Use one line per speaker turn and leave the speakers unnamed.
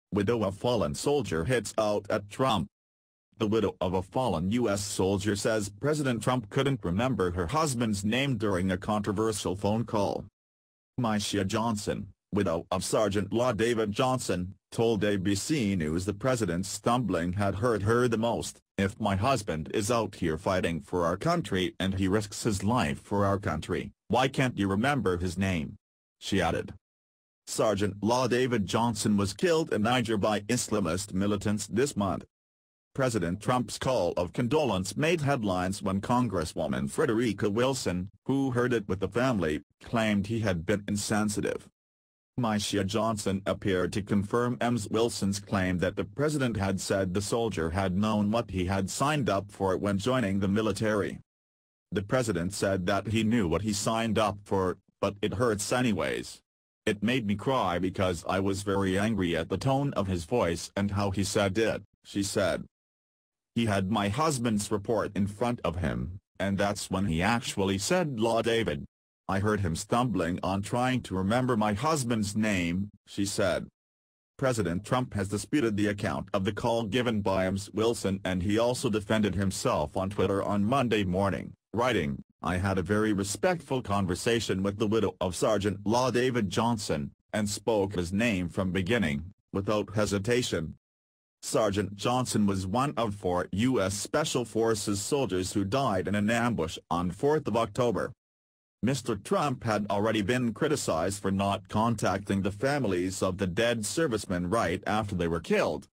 Widow of fallen soldier hits out at Trump. The widow of a fallen U.S. soldier says President Trump couldn't remember her husband's name during a controversial phone call. Myeshia Johnson, widow of Sgt La David Johnson, told ABC News the president's stumbling had hurt her the most. "If my husband is out here fighting for our country and he risks his life for our country, why can't you remember his name?" she added. Sgt La David Johnson was killed in Niger by Islamist militants this month. President Trump's call of condolence made headlines when Congresswoman Frederica Wilson, who heard it with the family, claimed he had been insensitive. Myeshia Johnson appeared to confirm Ms. Wilson's claim that the president had said the soldier had known what he had signed up for when joining the military. "The president said that he knew what he signed up for, but it hurts anyways. It made me cry because I was very angry at the tone of his voice and how he said it," she said. "He had my husband's report in front of him, and that's when he actually said La David. I heard him stumbling on trying to remember my husband's name," she said. President Trump has disputed the account of the call given by Ms. Wilson, and he also defended himself on Twitter on Monday morning, writing, "I had a very respectful conversation with the widow of Sgt La David Johnson, and spoke his name from beginning, without hesitation." Sgt. Johnson was one of 4 U.S. Special Forces soldiers who died in an ambush on 4th of October. Mr. Trump had already been criticized for not contacting the families of the dead servicemen right after they were killed.